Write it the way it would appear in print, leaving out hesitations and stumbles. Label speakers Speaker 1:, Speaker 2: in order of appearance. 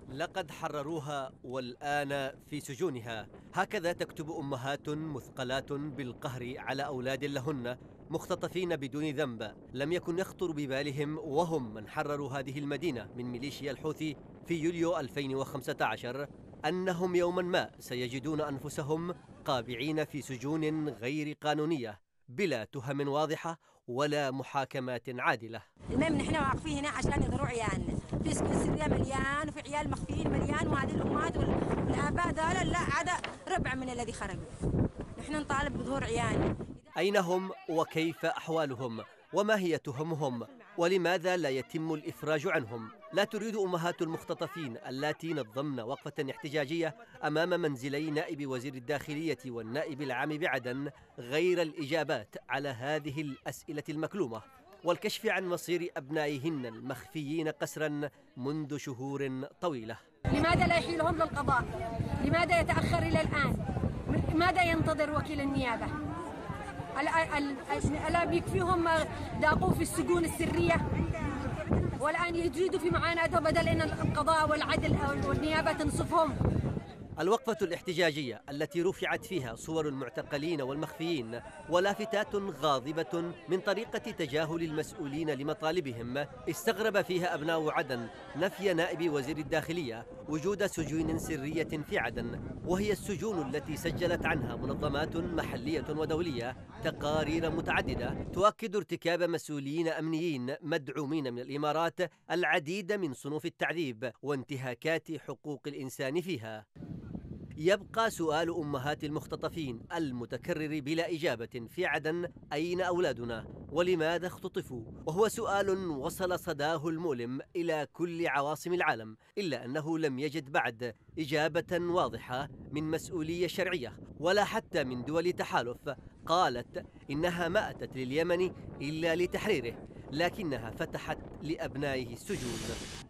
Speaker 1: لقد حرروها والآن في سجونها. هكذا تكتب أمهات مثقلات بالقهر على أولاد لهن مختطفين بدون ذنب. لم يكن يخطر ببالهم وهم من حرروا هذه المدينة من ميليشيا الحوثي في يوليو 2015 أنهم يوما ما سيجدون أنفسهم قابعين في سجون غير قانونية بلا تهم واضحة ولا محاكمات عادلة.
Speaker 2: المهم نحن واقفين هنا عشان يضروا عيالنا، في سجن سرية مليان وفي عيال مخفيين مليان، وهذه الأمهات والآباء دول لا عدا ربع من الذي خرجوا. نحن نطالب بظهور عيالنا.
Speaker 1: أين هم وكيف أحوالهم وما هي تهمهم ولماذا لا يتم الإفراج عنهم؟ لا تريد أمهات المختطفين اللاتي نظمن وقفة احتجاجية أمام منزلي نائب وزير الداخلية والنائب العام بعدن غير الإجابات على هذه الأسئلة المكلومة والكشف عن مصير أبنائهن المخفيين قسرا منذ شهور طويلة.
Speaker 3: لماذا لا يحيلهم للقضاء؟ لماذا يتأخر إلى الآن؟ لماذا ينتظر وكيل النيابة؟ الآن يكفيهم ذاقوا في السجون السرية، والآن يزيدوا في معاناتهم بدل أن القضاء والعدل والنيابة تنصفهم.
Speaker 1: الوقفة الاحتجاجية التي رفعت فيها صور المعتقلين والمخفيين ولافتات غاضبة من طريقة تجاهل المسؤولين لمطالبهم، استغرب فيها أبناء عدن نفي نائب وزير الداخلية وجود سجون سرية في عدن، وهي السجون التي سجلت عنها منظمات محلية ودولية تقارير متعددة تؤكد ارتكاب مسؤولين أمنيين مدعومين من الإمارات العديد من صنوف التعذيب وانتهاكات حقوق الإنسان فيها. يبقى سؤال أمهات المختطفين المتكرر بلا إجابة في عدن: أين أولادنا؟ ولماذا اختطفوا؟ وهو سؤال وصل صداه المؤلم إلى كل عواصم العالم، إلا أنه لم يجد بعد إجابة واضحة من مسؤولية شرعية ولا حتى من دول تحالف قالت إنها ما أتت لليمن إلا لتحريره، لكنها فتحت لأبنائه السجون.